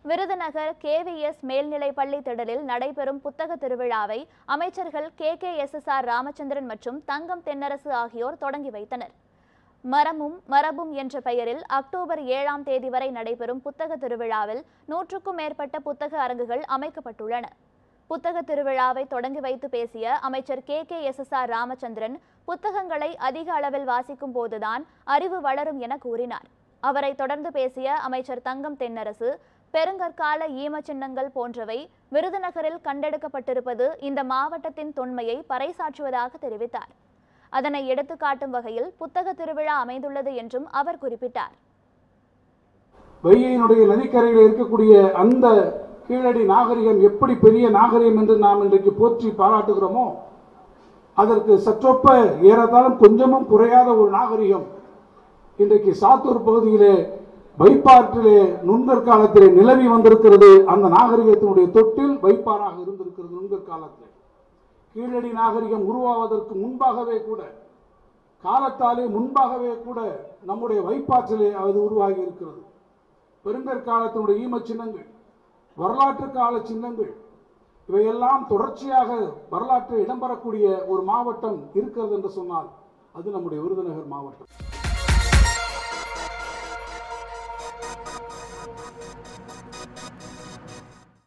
Virudhunagar KVS மேல்நிலைப்பள்ளி திடலில் நடைபெறும் புத்தக திருவிழாவை அமைச்சர்கள் KKSSR ராமச்சந்திரன் மற்றும் தங்கம் தென்னரசு ஆகியோர் தொடங்கி வைத்தனர். மரமும் மரபும் என்ற பெயரில் அக்டோபர் 7ஆம் தேதி வரை நடைபெறும் புத்தக திருவிழாவில் 100க்கும் மேற்பட்ட புத்தக அரங்குகள் அமைக்கப்பட்டுள்ளன. புத்தக திருவிழாவை தொடங்கி வைத்து பேசிய அமைச்சர் KKSSR ராமச்சந்திரன், புத்தகங்களை அதிக அளவில் வாசிக்கும் போதுதான் அறிவு வளரும் என கூறினார். அவரை தொடர்ந்து பேசிய அமைச்சர் தங்கம் தென்னரசு, பெருங்கற்கால ஈமச்சின்னங்கள் போன்றவை விருதுநகரில் கண்டெடுக்கப்பட்டிருப்பது இந்த மாவட்டத்தின் தொன்மையை பறைசாற்றுவதாக தெரிவித்தார். அதனை எடுத்துக்காட்டும் வகையில் புத்தக திருவிழா அமைந்துள்ளது என்றும் அவர் குறிப்பிட்டார். வைகையினுடைய நதிக்கரையில் இருக்கக்கூடிய அந்த கீழடி நாகரிகம் எப்படி பெரிய நாகரிகம் என்று நாம் இன்றைக்கு போற்றி பாராட்டுகிறோமோ, அதற்கு சற்றொப்ப ஏறத்தாலும் கொஞ்சமும் குறையாத ஒரு நாகரிகம் இன்றைக்கு சாத்தூர் பகுதியிலே வைப்பாற்றிலே நுண்கற்காலத்திலே நிலவி வந்திருக்கிறது. அந்த நாகரிகத்தினுடைய தொட்டில் வைப்பாறாக இருந்திருக்கிறது. நுண்கற்காலத்தில் கீழடி நாகரிகம் உருவாவதற்கு முன்பாகவே கூட, காலத்தாலே முன்பாகவே கூட நம்முடைய வைப்பாற்றிலே அது உருவாகி இருக்கிறது. பெருங்கற்காலத்தினுடைய ஈம சின்னங்கள், வரலாற்று கால சின்னங்கள், இவையெல்லாம் தொடர்ச்சியாக வரலாற்றில் இடம்பெறக்கூடிய ஒரு மாவட்டம் இருக்கிறது என்று சொன்னால் அது நம்முடைய விருதுநகர் மாவட்டம்.